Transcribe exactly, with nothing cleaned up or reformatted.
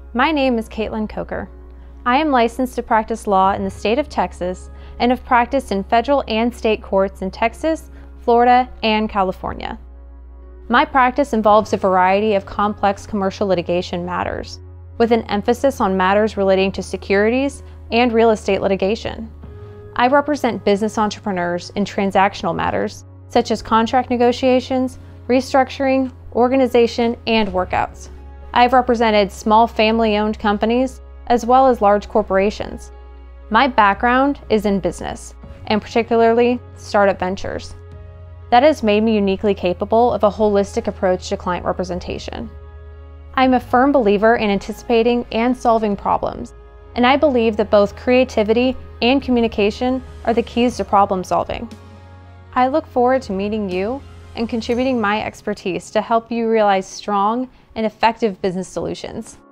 My name is Caitlin Coker. I am licensed to practice law in the state of Texas and have practiced in federal and state courts in Texas, Florida, and California. My practice involves a variety of complex commercial litigation matters, with an emphasis on matters relating to securities and real estate litigation. I represent business entrepreneurs in transactional matters such as contract negotiations, restructuring, organization, and workouts. I've represented small family-owned companies as well as large corporations. My background is in business, and particularly startup ventures. That has made me uniquely capable of a holistic approach to client representation. I'm a firm believer in anticipating and solving problems, and I believe that both creativity and communication are the keys to problem solving. I look forward to meeting you and contributing my expertise to help you realize strong and effective business solutions.